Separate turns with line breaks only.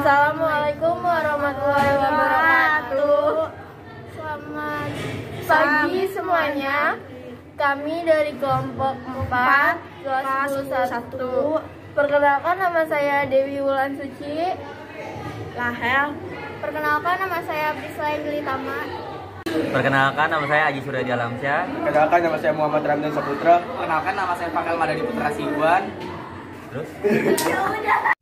Assalamualaikum warahmatullahi wabarakatuh. Selamat pagi semuanya. Kami dari kelompok 4 kelas 11. Perkenalkan, nama saya Dewi Wulan Suci Lahel. Perkenalkan, nama saya Prisla Indilitama.
Perkenalkan, nama saya Aji Surya Alamsyah.
Perkenalkan, nama saya Muhammad Ramdan Saputra.
Perkenalkan, nama saya Fakal Madani Putra Sibuan.
Terus?